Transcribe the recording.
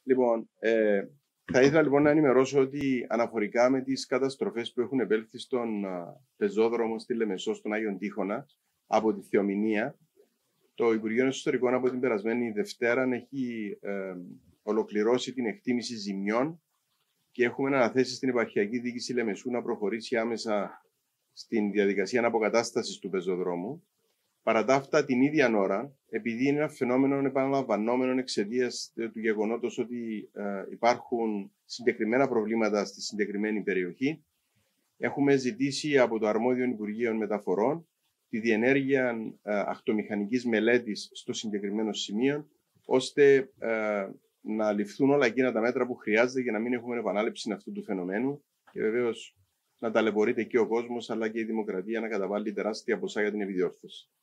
Λοιπόν, θα ήθελα λοιπόν να ενημερώσω ότι αναφορικά με τις καταστροφές που έχουν επέλθει στον πεζόδρομο στη Λεμεσό, στον Άγιον Τύχωνα, από τη θεομηνία, το Υπουργείο Εσωτερικών από την περασμένη Δευτέρα έχει ολοκληρώσει την εκτίμηση ζημιών και έχουμε αναθέσει στην Επαρχιακή Διοίκηση Λεμεσού να προχωρήσει άμεσα στην διαδικασία αποκατάστασης του πεζοδρόμου. Παρά τα αυτά, την ίδια ώρα, επειδή είναι ένα φαινόμενο επαναλαμβανόμενο εξαιτίας του γεγονότος ότι υπάρχουν συγκεκριμένα προβλήματα στη συγκεκριμένη περιοχή, έχουμε ζητήσει από το αρμόδιο Υπουργείο Μεταφορών τη διενέργεια ακτομηχανικής μελέτης στο συγκεκριμένο σημείο, ώστε να ληφθούν όλα εκείνα τα μέτρα που χρειάζεται για να μην έχουμε επανάληψη αυτού του φαινομένου και βεβαίως να ταλαιπωρείται και ο κόσμος αλλά και η δημοκρατία να καταβάλει τεράστια ποσά για την επιδιόρθωση.